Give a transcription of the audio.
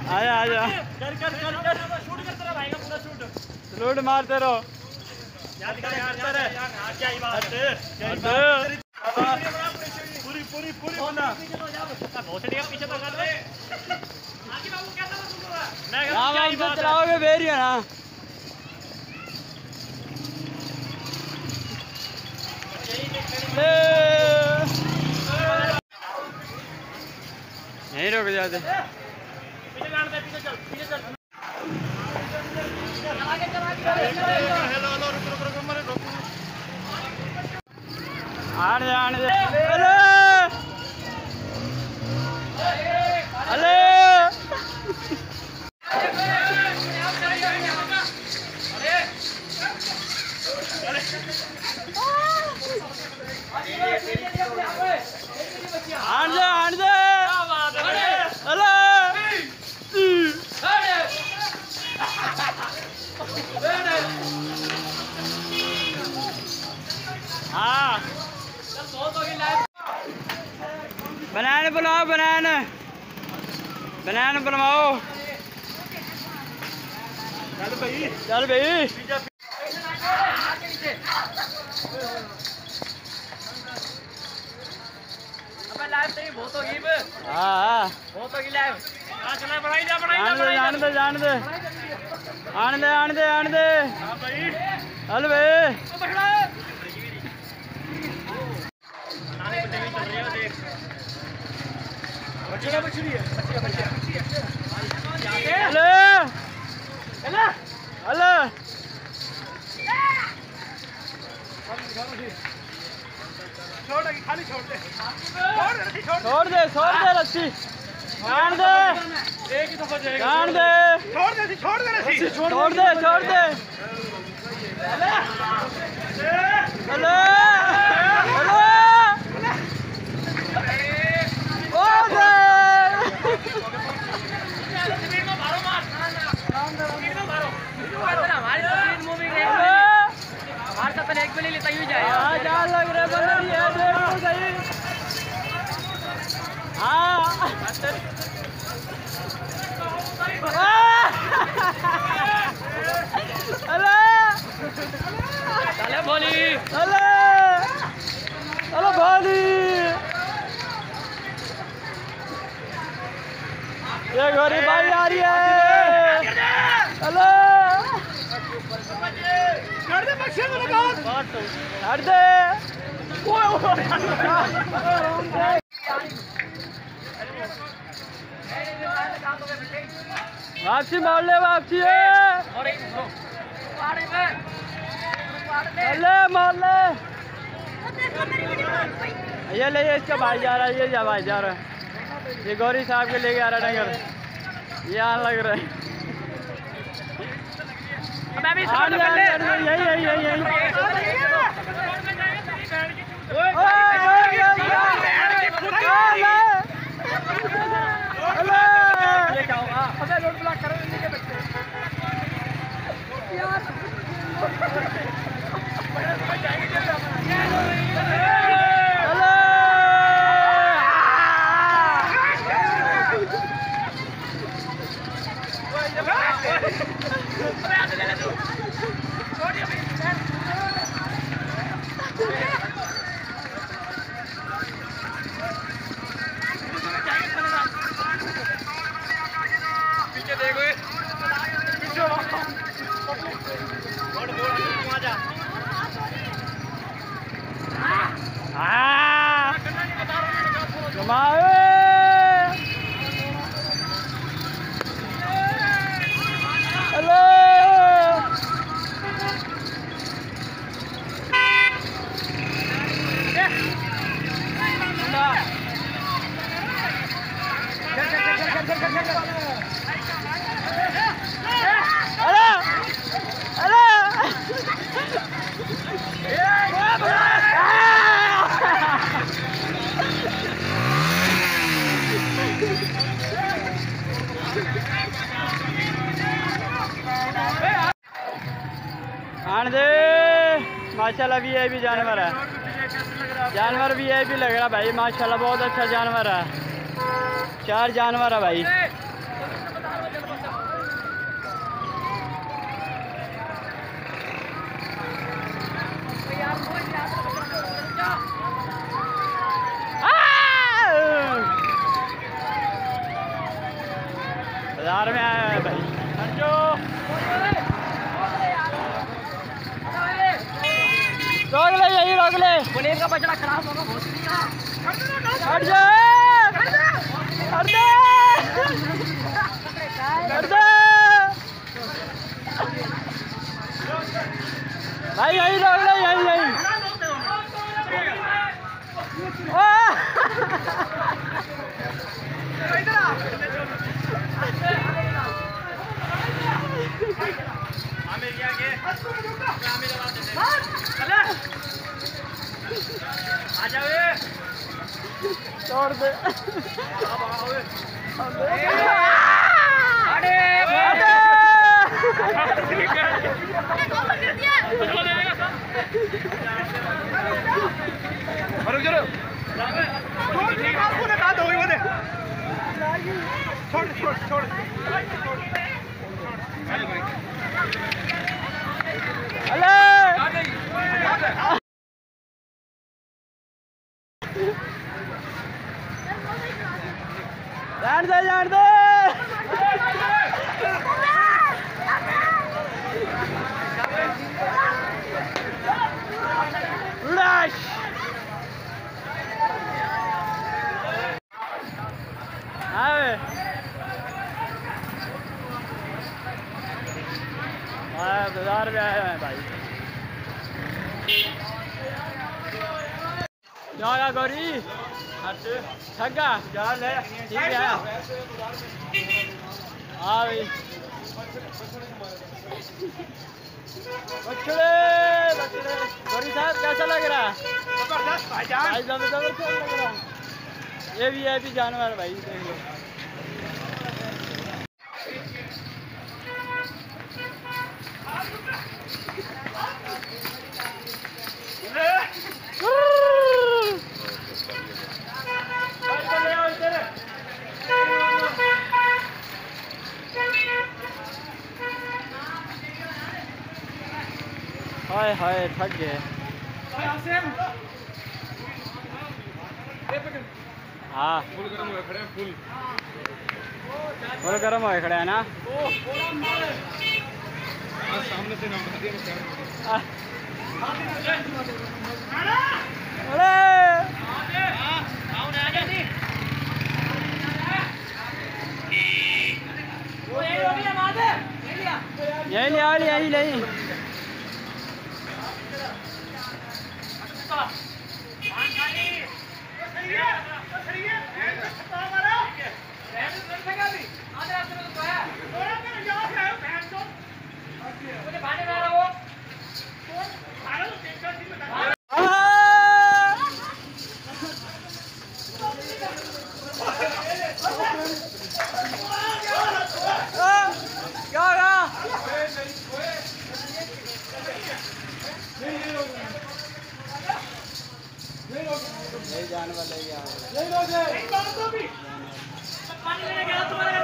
आजा आजा कर कर कर कर शूट करते रहो भाई का पूरा शूट लूट मारते रहो यार क्या ही बात है पूरी पूरी पूरी बना बहुत ठीक है पीछे तो कर दे आगे बाबू कैसा शूट हो रहा है मैं क्या ही बात चलाओगे बेरी है ना नहीं रुक जाते पीछे जान दे पीछे चल आगे चल हेलो हेलो रुक रुक रुक मरे रुक आने दे हेलो हेलो आने दे हेलो हाँ बनाना बुलाओ बनाना बुलवाओ चल भाई लाइव सही बहुत होगी हाँ बहुत होगी लाइव चला बढ़ाई जा जान दे आने दे हां भाई चल भाई बनाने को टीवी चल रही है देख बच्ची है हेलो हेलो खाली छोड़ दे रस्सी जान दे एक ही दफा जाएगा जान दे छोड़ दे छोड़ दे हेलो हेलो ओ दे हमारी स्पीड मूविंग है हमारे साथ एक भी लेता ही जाए जान लग रहा है देखो सही हाँ हेलो चले बोली हेलो भाली ये गोरी भाई आ रही है हेलो कर दे बच्चे को लगा हट दे वापसी मार ले वापसी मार ले ये ले इसका भाई जा रहा है ये भाई जा रहा है ये गौरी साहब के लेके आ रहा है डंगर ये आने लग रहा है यही आने दे माशाल्लाह वीआईपी जानवर है, जानवर वीआईपी लग रहा भाई माशाल्लाह, बहुत अच्छा जानवर है। 4 जानवर है भाई। बाजार में आया है भाई रोक ले, यही रोक ले। पनीर का बचड़ा खराब होगा बहुत। हट जा, हट जा, हट जा भाई, यही रोक ले, यही यही। छोड़ दे। जान दे, जान दे। उड़ाश। आवे। बाजार में आए हैं भाई। क्या गौरी? छक्का जाल है, ठीक है। हाँ भाई, बछड़े बछड़े। गौरी साहब कैसा लग रहा है? जबरदस्त भाईजान, भाई जबरदस्त लग रहा है। ये VIP जानवर भाई, देख लो। हाय हाय, थक गए। हाँ, फुल गर्म हुए खड़े, फुल गर्म हुए खड़े है ना। सामने से नाम बता दिया। यही नहीं, यही नहीं। जानवर ले गया।